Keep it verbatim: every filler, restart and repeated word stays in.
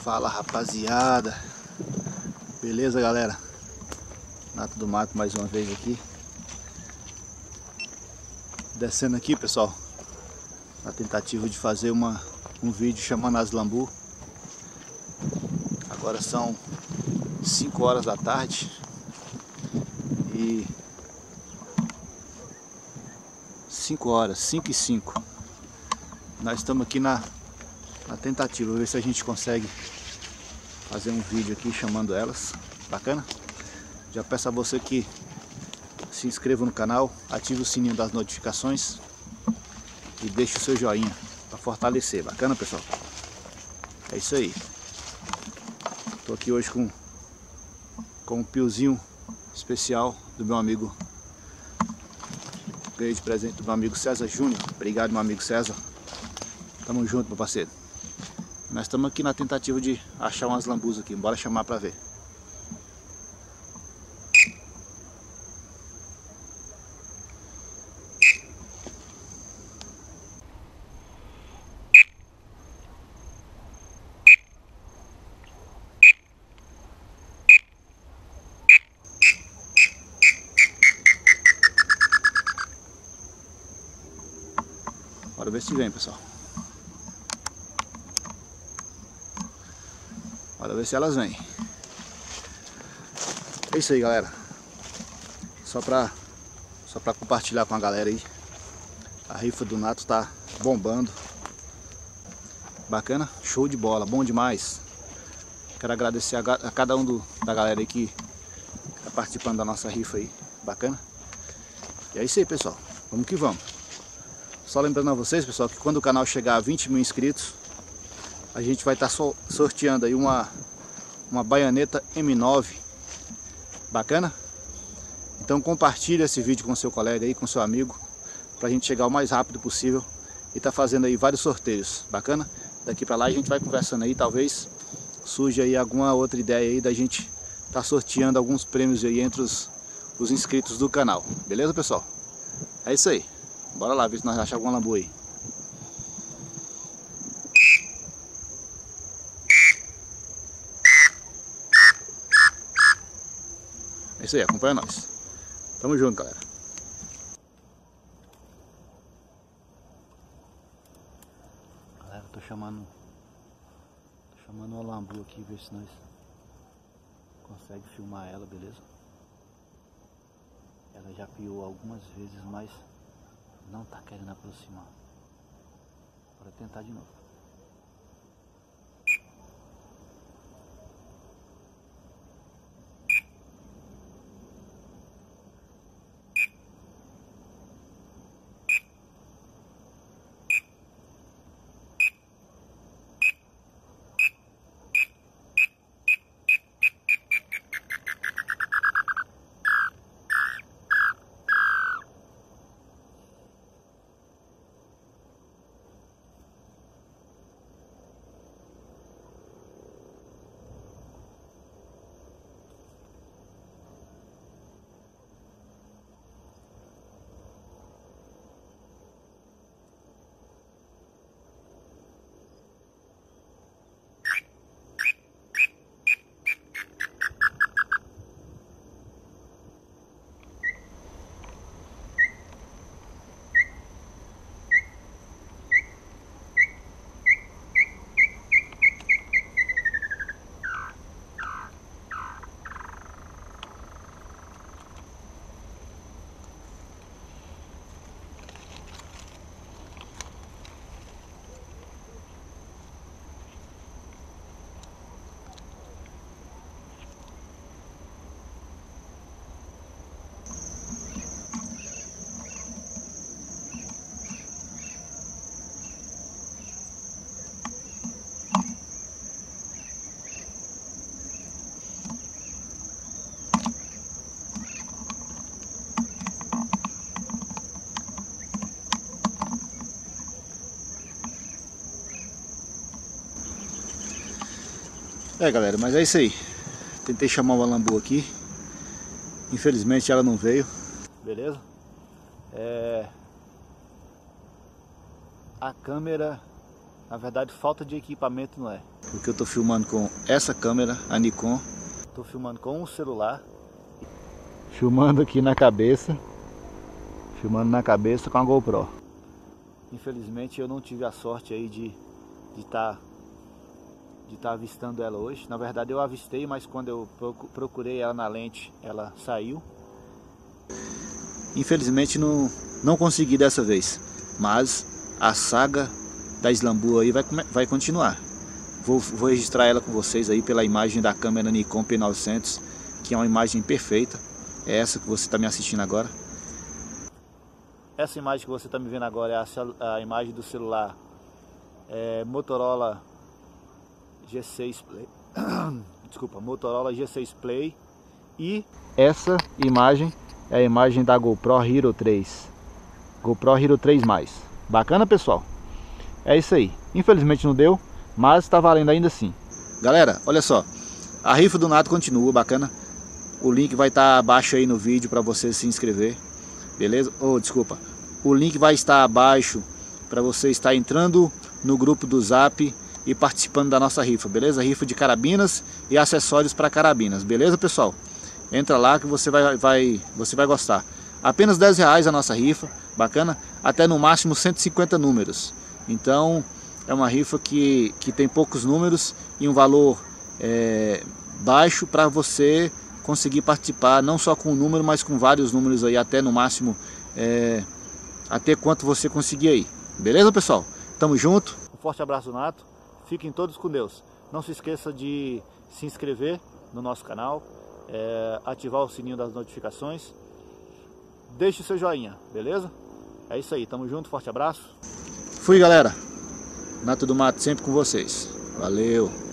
Fala, rapaziada, beleza, galera? Nato do Mato mais uma vez aqui, descendo aqui, pessoal, na tentativa de fazer uma, um vídeo chamando as lambu. Agora são cinco horas da tarde e cinco horas, cinco e cinco. Nós estamos aqui na, na tentativa, ver se a gente consegue fazer um vídeo aqui chamando elas. Bacana? Já peço a você que se inscreva no canal, ative o sininho das notificações e deixe o seu joinha para fortalecer. Bacana, pessoal? É isso aí. Tô aqui hoje com, com um piozinho especial do meu amigo. Ganhei de presente do meu amigo César Júnior. Obrigado, meu amigo César. Tamo junto, meu parceiro. Nós estamos aqui na tentativa de achar umas lambus aqui. Bora chamar pra ver. Bora ver se vem, pessoal. Bora ver se elas vêm. É isso aí, galera. Só pra, só pra compartilhar com a galera aí. A rifa do Nato tá bombando. Bacana? Show de bola, bom demais. Quero agradecer a, a cada um do, da galera aí que tá participando da nossa rifa aí. Bacana? E é isso aí, pessoal. Vamos que vamos. Só lembrando a vocês, pessoal, que quando o canal chegar a vinte mil inscritos, a gente vai estar tá sorteando aí uma, uma baioneta M nove. Bacana? Então compartilhe esse vídeo com seu colega aí, com seu amigo, pra gente chegar o mais rápido possível e tá fazendo aí vários sorteios. Bacana? Daqui pra lá a gente vai conversando aí, talvez surja aí alguma outra ideia aí da gente tá sorteando alguns prêmios aí entre os, os inscritos do canal. Beleza, pessoal? É isso aí. Bora lá ver se nós achamos alguma lambu aí. É isso aí, acompanha nós. Tamo junto, galera. Galera, tô chamando Tô chamando uma lambu aqui, ver se nós consegue filmar ela, beleza? Ela já piou algumas vezes, mas não tá querendo aproximar. Bora tentar de novo. É, galera, mas é isso aí. Tentei chamar uma lambu aqui. Infelizmente ela não veio. Beleza? É... A câmera Na verdade, falta de equipamento não é. Porque eu tô filmando com essa câmera, a Nikon. Tô filmando com um celular. Filmando aqui na cabeça. Filmando na cabeça com a GoPro. Infelizmente eu não tive a sorte aí de de estar de estar avistando ela hoje. Na verdade eu avistei, mas quando eu procurei ela na lente, ela saiu. Infelizmente não, não consegui dessa vez. Mas a saga da Slambu aí vai, vai continuar. Vou, vou registrar ela com vocês aí pela imagem da câmera Nikon P novecentos, que é uma imagem perfeita. É essa que você está me assistindo agora. Essa imagem que você está me vendo agora é a, a imagem do celular é, Motorola G seis Play. Desculpa, Motorola G seis Play. E essa imagem é a imagem da GoPro Hero três. GoPro Hero três mais. Bacana, pessoal? É isso aí. Infelizmente não deu, mas está valendo ainda assim. Galera, olha só. A rifa do Nato continua, bacana. O link vai estar abaixo aí no vídeo para você se inscrever. Beleza? Oh, desculpa. O link vai estar abaixo para você estar entrando no grupo do Zap e participando da nossa rifa, beleza? Rifa de carabinas e acessórios para carabinas, beleza, pessoal? Entra lá que você vai, vai, você vai gostar. Apenas dez reais a nossa rifa, bacana? Até no máximo cento e cinquenta números. Então é uma rifa que, que tem poucos números e um valor é, baixo para você conseguir participar, não só com um número, mas com vários números aí, até no máximo, é, até quanto você conseguir aí. Beleza, pessoal? Tamo junto. Um forte abraço, Nato. Fiquem todos com Deus. Não se esqueça de se inscrever no nosso canal, é, ativar o sininho das notificações. Deixe o seu joinha, beleza? É isso aí, tamo junto, forte abraço. Fui, galera. Nato do Mato sempre com vocês. Valeu.